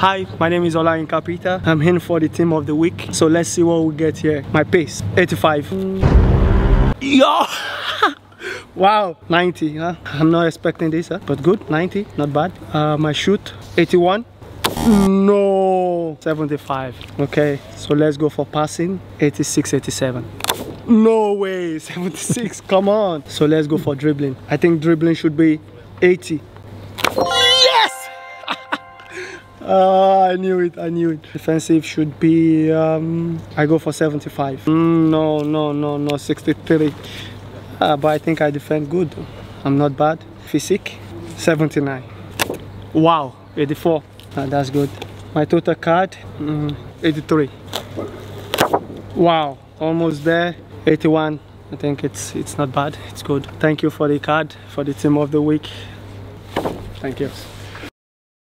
Hi, my name is Olayinka Peter. I'm in for the team of the week. So let's see what we get here. My pace, 85. Yo! Wow, 90. Huh? I'm not expecting this, huh? But good, 90, not bad. My shoot, 81. No, 75. Okay, so let's go for passing, 86, 87. No way, 76, come on. So let's go for dribbling. I think dribbling should be 80. Yes! I knew it. Defensive should be, I go for 75. No, 63. But I think I defend good. I'm not bad. Physique, 79. Wow, 84. That's good. My total card, 83. Wow, almost there. 81. I think it's not bad. It's good. Thank you for the card for the team of the week. Thank you.